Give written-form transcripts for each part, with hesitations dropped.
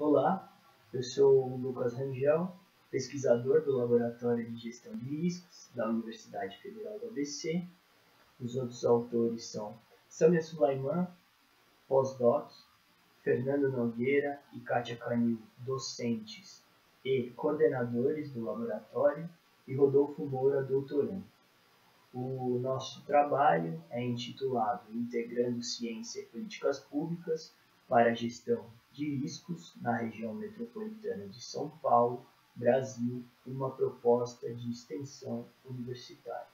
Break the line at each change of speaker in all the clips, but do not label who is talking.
Olá, eu sou o Lucas Rangel, pesquisador do Laboratório de Gestão de Riscos da Universidade Federal do ABC. Os outros autores são Samia Sulaiman, pós-doc, Fernando Nogueira e Kátia Canil, docentes e coordenadores do laboratório, e Rodolfo Moura, doutorando. O nosso trabalho é intitulado Integrando Ciência e Políticas Públicas para a Gestão de Riscos na Região Metropolitana de São Paulo, Brasil, uma proposta de extensão universitária.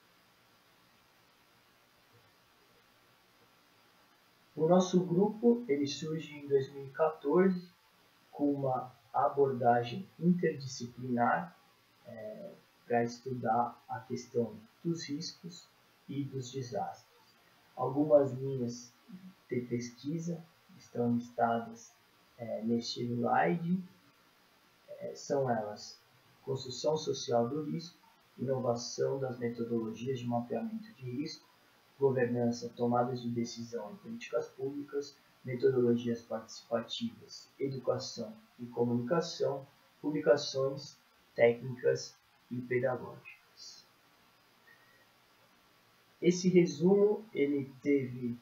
O nosso grupo ele surge em 2014 com uma abordagem interdisciplinar para estudar a questão dos riscos e dos desastres. Algumas linhas de pesquisa estão listadas neste slide. São elas: construção social do risco, inovação das metodologias de mapeamento de risco, governança, tomadas de decisão e políticas públicas, metodologias participativas, educação e comunicação, publicações, técnicas e pedagógicas. Esse resumo ele teve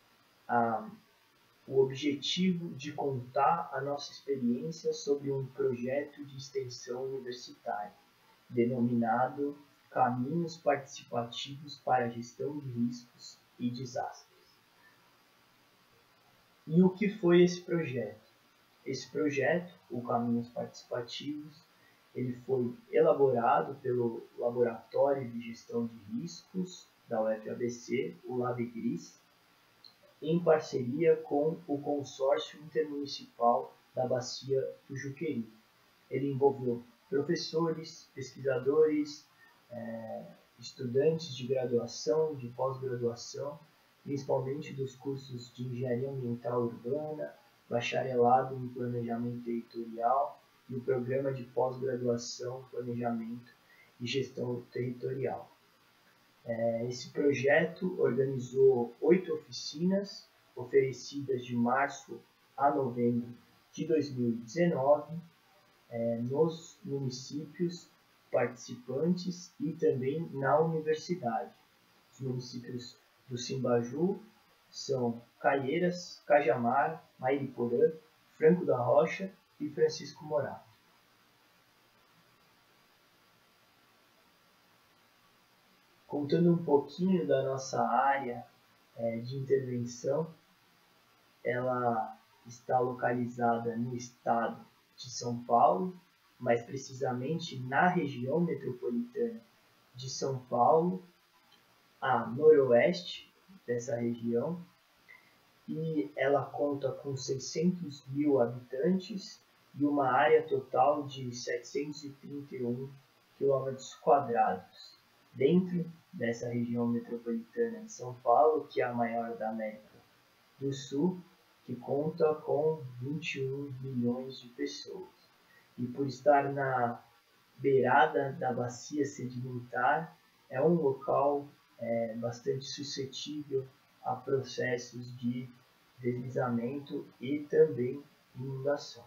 o objetivo de contar a nossa experiência sobre um projeto de extensão universitária, denominado Caminhos Participativos para a Gestão de Riscos e Desastres. E o que foi esse projeto? Esse projeto, o Caminhos Participativos, ele foi elaborado pelo Laboratório de Gestão de Riscos da UFABC, o LabGRIS, em parceria com o Consórcio Intermunicipal da Bacia do Juqueri. Ele envolveu professores, pesquisadores, estudantes de graduação, de pós-graduação, principalmente dos cursos de Engenharia Ambiental Urbana, Bacharelado em Planejamento Territorial e o Programa de Pós-Graduação, Planejamento e Gestão Territorial. Esse projeto organizou 8 oficinas, oferecidas de março a novembro de 2019, nos municípios participantes e também na universidade. Os municípios do Cimbaju são Caieiras, Cajamar, Mairiporã, Franco da Rocha e Francisco Morato. Contando um pouquinho da nossa área de intervenção, ela está localizada no estado de São Paulo, mais precisamente na região metropolitana de São Paulo, a noroeste dessa região, e ela conta com 600 mil habitantes e uma área total de 731 km². Dentro dessa região metropolitana de São Paulo, que é a maior da América do Sul, que conta com 21 milhões de pessoas. E por estar na beirada da bacia sedimentar, é um local bastante suscetível a processos de deslizamento e também inundação.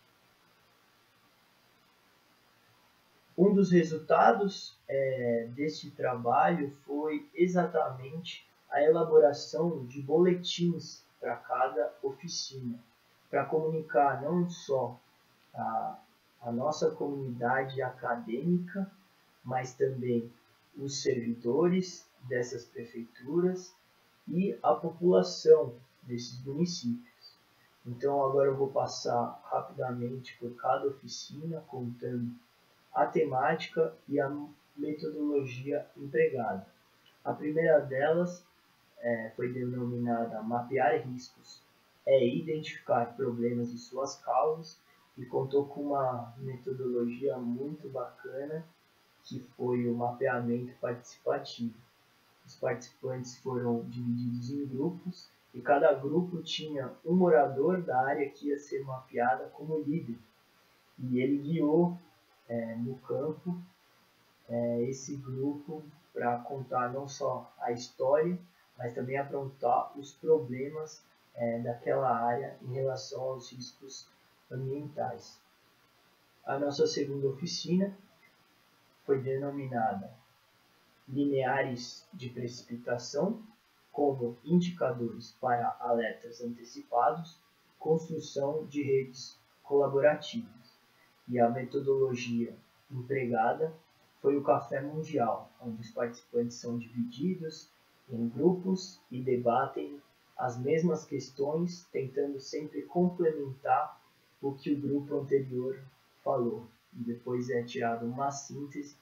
Um dos resultados deste trabalho foi exatamente a elaboração de boletins para cada oficina, para comunicar não só a nossa comunidade acadêmica, mas também os servidores dessas prefeituras e a população desses municípios. Então agora eu vou passar rapidamente por cada oficina, contando a temática e a metodologia empregada. A primeira delas foi denominada Mapear Riscos, identificar problemas e suas causas, e contou com uma metodologia muito bacana, que foi o mapeamento participativo. Os participantes foram divididos em grupos, e cada grupo tinha um morador da área que ia ser mapeada como líder, e ele guiou no campo esse grupo para contar não só a história, mas também apontar os problemas daquela área em relação aos riscos ambientais. A nossa segunda oficina foi denominada Lineares de Precipitação, como indicadores para alertas antecipados, construção de redes colaborativas. E a metodologia empregada foi o Café Mundial, onde os participantes são divididos em grupos e debatem as mesmas questões, tentando sempre complementar o que o grupo anterior falou. E depois é tirada uma síntese.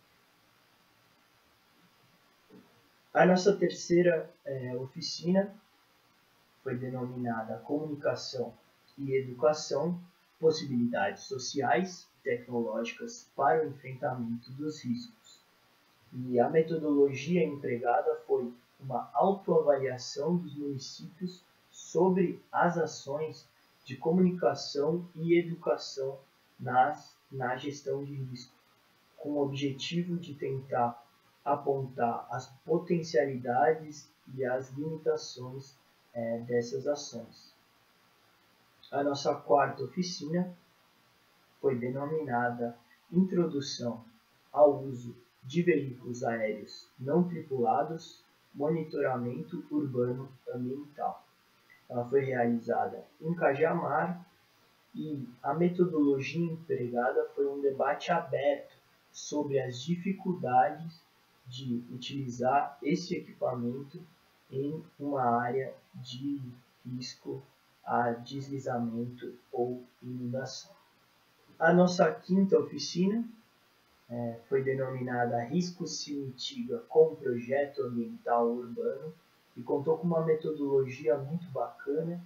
A nossa terceira oficina foi denominada Comunicação e Educação, possibilidades sociais e tecnológicas para o enfrentamento dos riscos. E a metodologia empregada foi uma autoavaliação dos municípios sobre as ações de comunicação e educação na gestão de risco, com o objetivo de tentar apontar as potencialidades e as limitações dessas ações. A nossa quarta oficina foi denominada Introdução ao uso de veículos aéreos não tripulados, monitoramento urbano ambiental. Ela foi realizada em Cajamar e a metodologia empregada foi um debate aberto sobre as dificuldades de utilizar esse equipamento em uma área de risco a deslizamento ou inundação. A nossa quinta oficina foi denominada Risco se mitiga com projeto ambiental urbano e contou com uma metodologia muito bacana.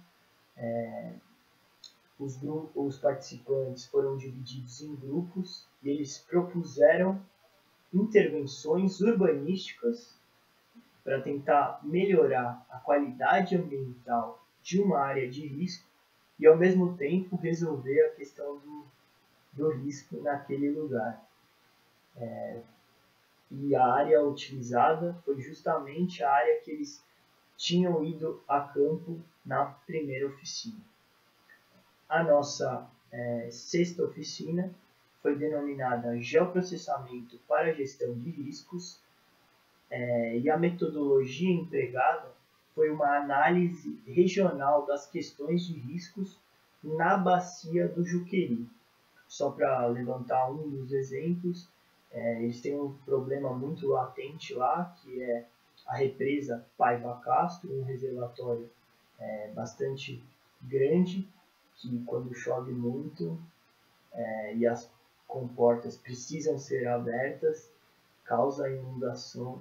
Os participantes foram divididos em grupos e eles propuseram intervenções urbanísticas para tentar melhorar a qualidade ambiental de uma área de risco e, ao mesmo tempo, resolver a questão do risco naquele lugar. E a área utilizada foi justamente a área que eles tinham ido a campo na primeira oficina. A nossa sexta oficina foi denominada Geoprocessamento para Gestão de Riscos, e a metodologia empregada foi uma análise regional das questões de riscos na bacia do Juqueri. Só para levantar um dos exemplos, eles têm um problema muito latente lá, que é a represa Paiva Castro, um reservatório bastante grande, que quando chove muito e as comportas precisam ser abertas, causa inundação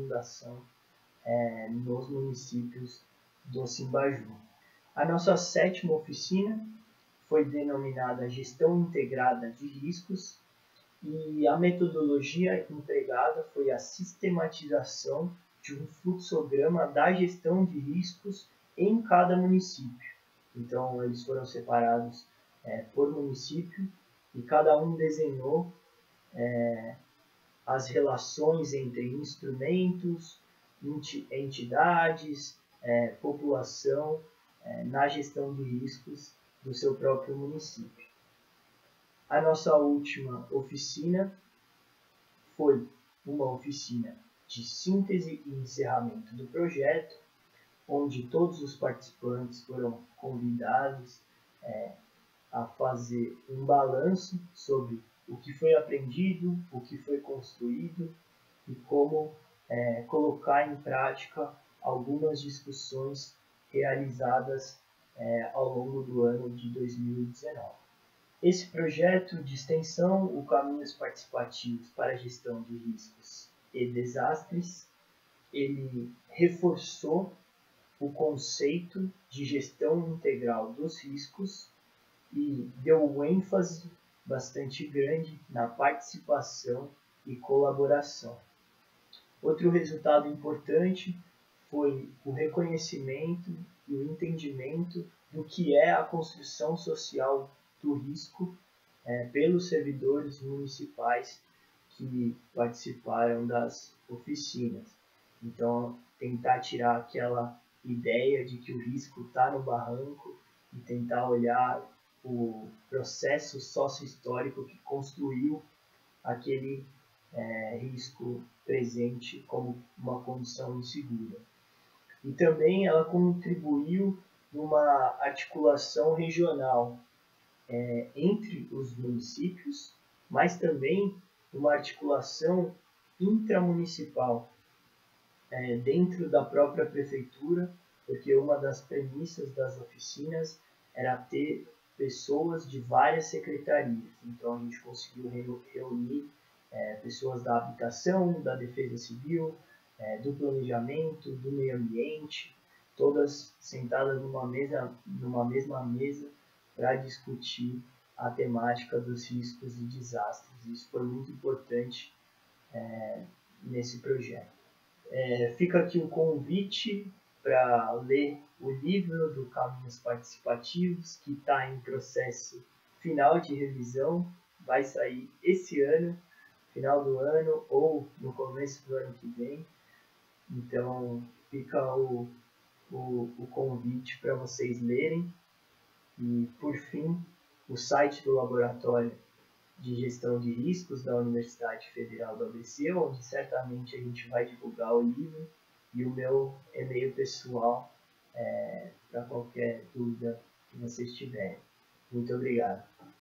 nos municípios do Cimbaju. A nossa sétima oficina foi denominada Gestão Integrada de Riscos e a metodologia empregada foi a sistematização de um fluxograma da gestão de riscos em cada município. Então, eles foram separados por município e cada um desenhou as relações entre instrumentos, entidades, população na gestão de riscos do seu próprio município. A nossa última oficina foi uma oficina de síntese e encerramento do projeto, onde todos os participantes foram convidados a fazer um balanço sobre o que foi aprendido, o que foi construído e como colocar em prática algumas discussões realizadas ao longo do ano de 2019. Esse projeto de extensão, o Caminhos Participativos para a Gestão de Riscos e Desastres, ele reforçou o conceito de gestão integral dos riscos e deu um ênfase bastante grande na participação e colaboração. Outro resultado importante foi o reconhecimento e o entendimento do que é a construção social do risco pelos servidores municipais que participaram das oficinas. Então, tentar tirar aquela ideia de que o risco está no barranco e tentar olhar o processo sócio-histórico que construiu aquele risco presente como uma condição insegura. E também ela contribuiu numa articulação regional entre os municípios, mas também uma articulação intramunicipal dentro da própria prefeitura, porque uma das premissas das oficinas era ter pessoas de várias secretarias. Então a gente conseguiu reunir pessoas da habitação, da defesa civil, do planejamento, do meio ambiente, todas sentadas numa mesma mesa para discutir a temática dos riscos e desastres. Isso foi muito importante nesse projeto. Fica aqui um convite para ler o livro do Caminhos Participativos, que está em processo final de revisão, vai sair esse ano, final do ano ou no começo do ano que vem. Então fica o convite para vocês lerem. E por fim, o site do Laboratório de Gestão de Riscos da Universidade Federal do ABC, onde certamente a gente vai divulgar o livro, e o meu e-mail pessoal para qualquer dúvida que vocês tiverem. Muito obrigado.